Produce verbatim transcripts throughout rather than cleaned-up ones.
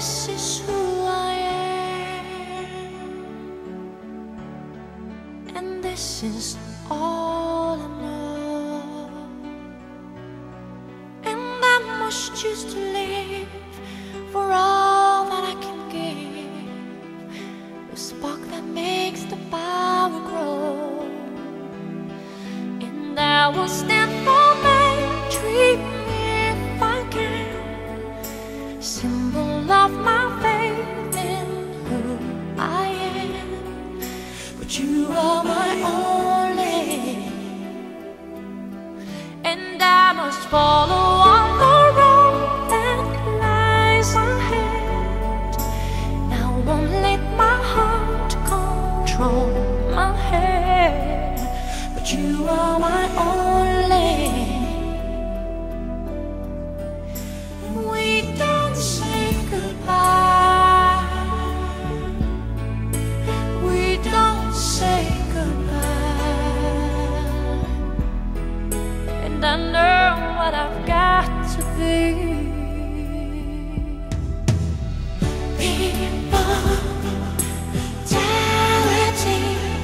this is who I am, and this is all I know. And I must choose to live for all that I can give, the spark that makes the power grow. And I will stand for my dream if I can, symbol of my faith in who I am. But you are my only, and I must follow on the road that lies ahead. And I won't let my heart control my head. But you are my only. We don't say goodbye. We don't say goodbye. And I know what I've got to be. Immortality.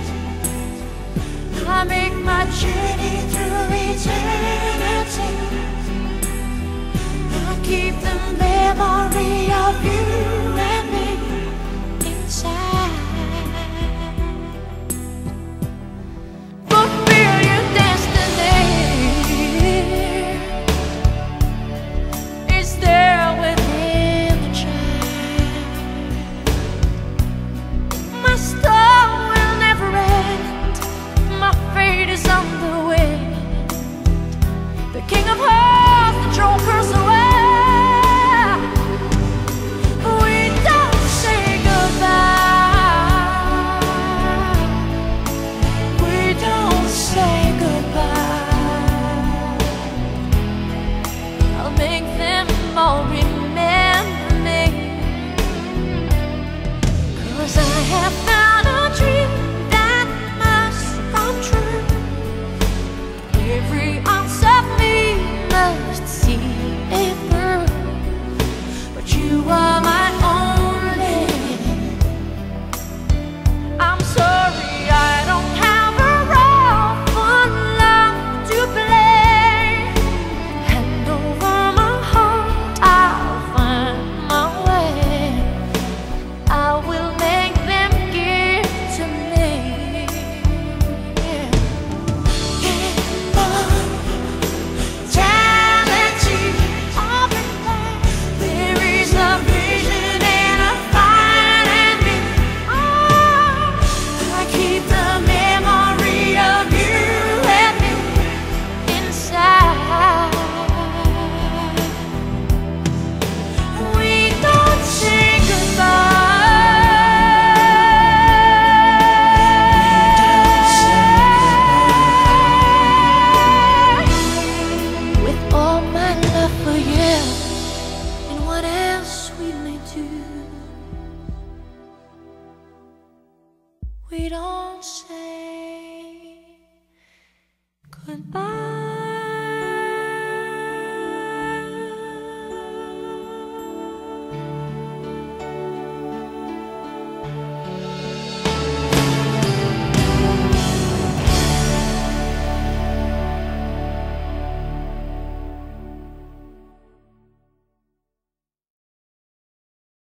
I make my journey through eternity. I keep the memory of you and me inside. Fulfill your destiny is there within the child. My storm will never end. My fate is on the wind. The King of Hearts, the troll curse away. We don't say goodbye. We don't say goodbye. I'll make them all remember me, 'cause I have found a dream that must come true. Every ounce of me must see it through. But you are my only. I'm sorry I don't have a role for love to play. Hand over my heart, I'll find my way. I will make them give to me. Yeah. Immortality of the land. There is a vision and a fire in me. Oh, I keep the memory of you and me inside. We don't say goodbye. With all my love for you and what else we may do, we don't say goodbye.